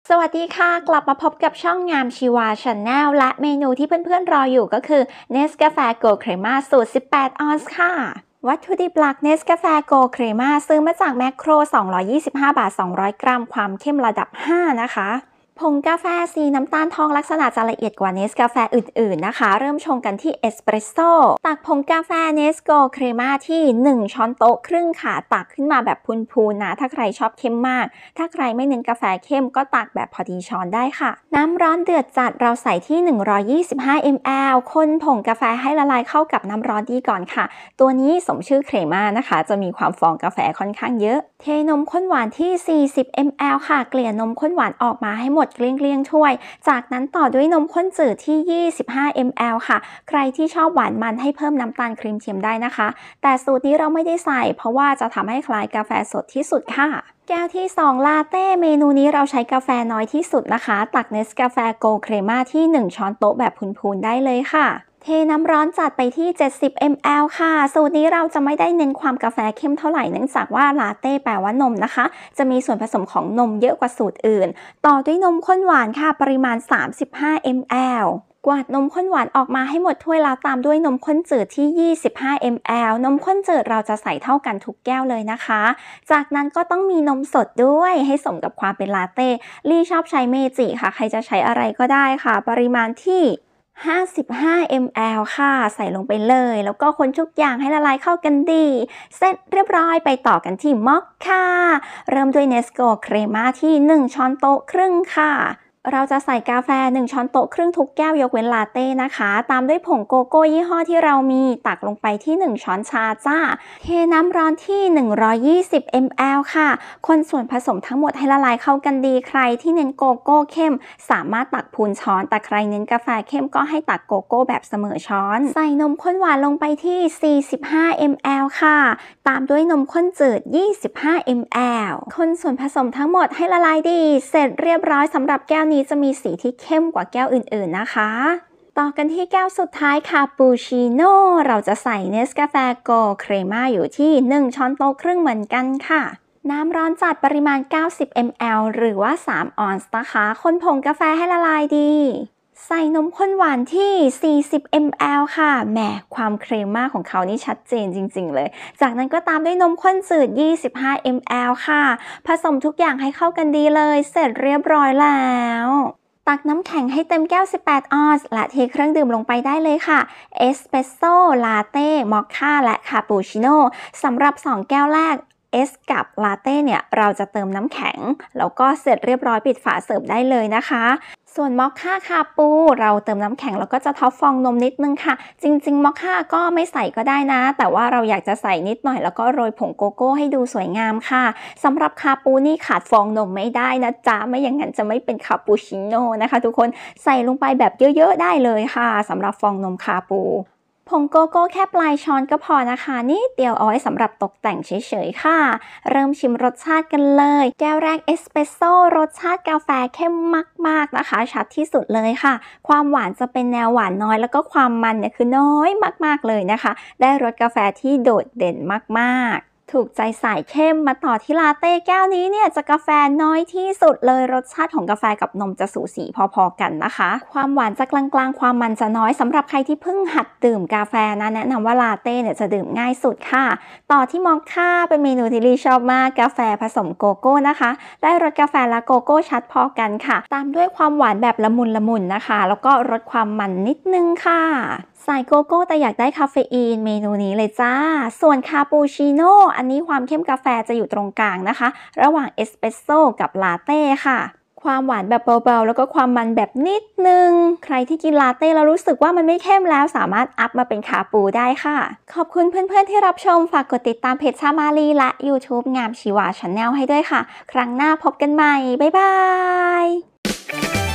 สวัสดีค่ะกลับมาพบกับช่องงามชีวาชาแนลและเมนูที่เพื่อนๆรออยู่ก็คือ Nescafe Gold Crema สูตร 18 ออนซ์ค่ะ วัตถุดิบหลัก Nescafe Gold Crema ซื้อมาจากแมคโคร 225 บาท 200 กรัม ความเข้มระดับ 5 นะคะผงกาแฟสีน้ำตาลทองลักษณะจะละเอียดกว่าเนสกาแฟอื่นๆนะคะเริ่มชงกันที่เอสเปรสโซ่ตักผงกาแฟเนสโกเครมาที่1ช้อนโต๊ะครึ่งค่ะตักขึ้นมาแบบพูนๆนะถ้าใครชอบเข้มมากถ้าใครไม่เน้นกาแฟเข้มก็ตักแบบพอดีช้อนได้ค่ะน้ำร้อนเดือดจัดเราใส่ที่125 ml คนผงกาแฟให้ละลายเข้ากับน้ำร้อนดีก่อนค่ะตัวนี้สมชื่อเครมานะคะจะมีความฟองกาแฟค่อนข้างเยอะเทนมข้นหวานที่40 ml ค่ะเกลี่ยนมข้นหวานออกมาให้หมดเกลี้ยงถ้วยจากนั้นต่อด้วยนมข้นจืดที่25 ml ค่ะใครที่ชอบหวานมันให้เพิ่มน้ำตาลครีมเทียมได้นะคะแต่สูตรนี้เราไม่ได้ใส่เพราะว่าจะทำให้คล้ายกาแฟสดที่สุดค่ะแก้วที่2ลาเต้เมนูนี้เราใช้กาแฟน้อยที่สุดนะคะตักเนสกาแฟโกลด์เครมาที่1ช้อนโต๊ะแบบพูนๆได้เลยค่ะเทน้ำร้อนจัดไปที่70 ml ค่ะสูตรนี้เราจะไม่ได้เน้นความกาแฟเข้มเท่าไหร่เนื่องจากว่าลาเต้แปลว่านมนะคะจะมีส่วนผสมของนมเยอะกว่าสูตรอื่นต่อด้วยนมข้นหวานค่ะปริมาณ35 ml กวาดนมข้นหวานออกมาให้หมดถ้วยแล้วตามด้วยนมข้นจืดที่25 ml นมข้นจืดเราจะใส่เท่ากันทุกแก้วเลยนะคะจากนั้นก็ต้องมีนมสดด้วยให้สมกับความเป็นลาเต้ลี่ชอบใช้เมจิค่ะใครจะใช้อะไรก็ได้ค่ะปริมาณที่55 ml ค่ะใส่ลงไปเลยแล้วก็คนทุกอย่างให้ละลายเข้ากันดีเสร็จเรียบร้อยไปต่อกันที่มอคค่าเริ่มด้วยเนสโกเครมาที่1ช้อนโต๊ะครึ่งค่ะเราจะใส่กาแฟ1ช้อนโต๊ะครึ่งทุกแก้วยกเว้นลาเต้นะคะตามด้วยผงโกโก้ยี่ห้อที่เรามีตักลงไปที่1ช้อนชาจ้าเทน้ำร้อนที่120 ml ค่ะคนส่วนผสมทั้งหมดให้ละลายเข้ากันดีใครที่เน้นโกโก้เข้มสามารถตักพูนช้อนแต่ใครเน้นกาแฟเข้มก็ให้ตักโกโก้แบบเสมอช้อนใส่นมข้นหวานลงไปที่45 ml ค่ะตามด้วยนมข้นจืด25 ml คนส่วนผสมทั้งหมดให้ละลายดีเสร็จเรียบร้อยสำหรับแก้วนี้จะมีสีที่เข้มกว่าแก้วอื่นๆนะคะต่อกันที่แก้วสุดท้ายคาปูชิโน่เราจะใส่เนสกาแฟโกลด์เครมาอยู่ที่1ช้อนโต๊ะครึ่งเหมือนกันค่ะน้ำร้อนจัดปริมาณ90 ml หรือว่า3 ออนซ์นะคะคนผงกาแฟให้ละลายดีใส่นมข้นหวานที่40 ml ค่ะแหมความเครมม่าของเขานี่ชัดเจนจริงๆเลยจากนั้นก็ตามด้วยนมข้นจืด25 ml ค่ะผสมทุกอย่างให้เข้ากันดีเลยเสร็จเรียบร้อยแล้วตักน้ำแข็งให้เต็มแก้ว18 ออนซ์และเทเครื่องดื่มลงไปได้เลยค่ะเอสเปรสโซ่ลาเต้มอคค่าและคาปูชิโน่สำหรับ2แก้วแรกเอสกับลาเต้เนี่ยเราจะเติมน้ำแข็งแล้วก็เสร็จเรียบร้อยปิดฝาเสิร์ฟได้เลยนะคะส่วนมอคค่าคาปูเราเติมน้ำแข็งแล้วก็จะท็อปฟองนมนิดนึงค่ะจริงๆมอคค่าก็ไม่ใส่ก็ได้นะแต่ว่าเราอยากจะใส่นิดหน่อยแล้วก็โรยผงโกโก้ให้ดูสวยงามค่ะสำหรับคาปูนี่ขาดฟองนมไม่ได้นะจ๊ะไม่อย่างนั้นจะไม่เป็นคาปูชิโน่นะคะทุกคนใส่ลงไปแบบเยอะๆได้เลยค่ะสำหรับฟองนมคาปูผงโกโก้แค่ปลายช้อนก็พอนะคะนี่เดียวเอาไว้สำหรับตกแต่งเฉยๆค่ะเริ่มชิมรสชาติกันเลยแก้วแรกเอสเปรสโซ่รสชาติกาแฟเข้มมากๆนะคะชัดที่สุดเลยค่ะความหวานจะเป็นแนวหวานน้อยแล้วก็ความมันเนี่ยคือน้อยมากๆเลยนะคะได้รสกาแฟที่โดดเด่นมากๆถูกใจสายเข้มมาต่อที่ลาเต้แก้วนี้เนี่ยจะกาแฟน้อยที่สุดเลยรสชาติของกาแฟกับนมจะสูสีพอๆกันนะคะความหวานจะกลางๆความมันจะน้อยสำหรับใครที่เพิ่งหัดดื่มกาแฟนะแนะนำว่าลาเต้เนี่ยจะดื่มง่ายสุดค่ะต่อที่มอคค่าเป็นเมนูที่ลีชอบมากกาแฟผสมโกโก้นะคะได้รสกาแฟและโกโก้ชัดพอกันค่ะตามด้วยความหวานแบบละมุนนะคะแล้วก็รสความมันนิดนึงค่ะใส่โกโก้แต่อยากได้คาเฟอีนเมนูนี้เลยจ้าส่วนคาปูชิโน่อันนี้ความเข้มกาแฟจะอยู่ตรงกลางนะคะระหว่างเอสเปรสโซ่กับลาเต้ค่ะความหวานแบบเบาๆแล้วก็ความมันแบบนิดนึงใครที่กินลาเต้แล้วรู้สึกว่ามันไม่เข้มแล้วสามารถอัพมาเป็นคาปูได้ค่ะขอบคุณเพื่อนๆที่รับชมฝากกดติดตามเพจชามาลีและ YouTube งามชีวาชาแนลให้ด้วยค่ะครั้งหน้าพบกันใหม่บ๊ายบาย